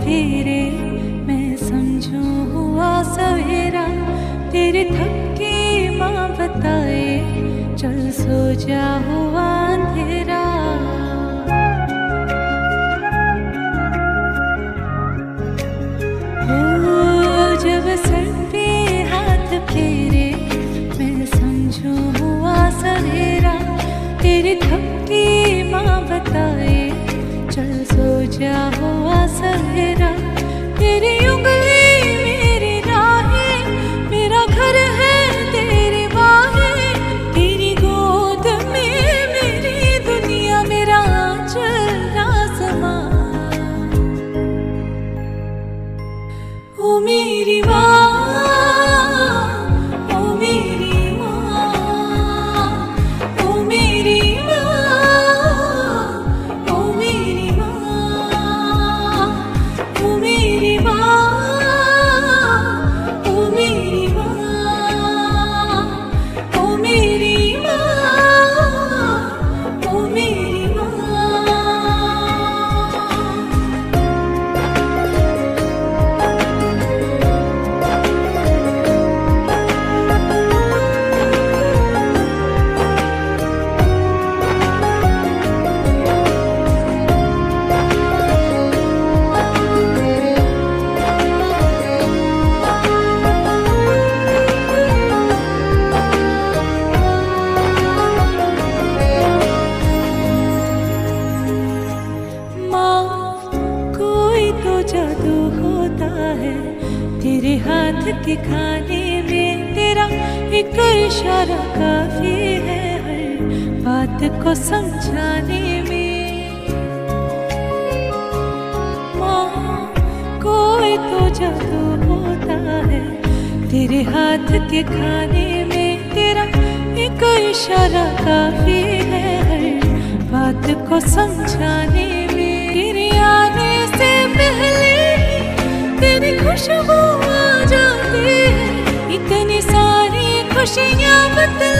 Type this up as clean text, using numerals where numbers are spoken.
फेरे मैं समझूं हुआ सवेरा, तेरे थपके माँ बताए चल सो जा हुआ अंधेरा। जब सर पे हाथ फेरे मैं समझूं हुआ सवेरा, तेरे थपके माँ बताए चल सो जा हुआ सवेरा। तेरी उंगली मेरी राहें, मेरा घर है तेरी बाहें, तेरी गोद में मेरी दुनिया, मेरा आंचल आसमां। ओ मेरी माँ, ओ मेरी माँ, ओ मेरी माँ, ओ मेरी माँ, ओ मेरी माँ, ओ मेरी माँ, ओ मेरी माँ, ओ मेरी माँ। जादू होता है तेरे हाथ के खाने में, तेरा एक इशारा काफी है हर बात को समझाने में। माँ, कोई तो जादू होता है तेरे हाथ के खाने में, तेरा एक इशारा काफी है हर बात को समझाने में। तेरे आने से पहले तेरी खुशबू आ जाती है, इतनी सारी खुशियाँ बता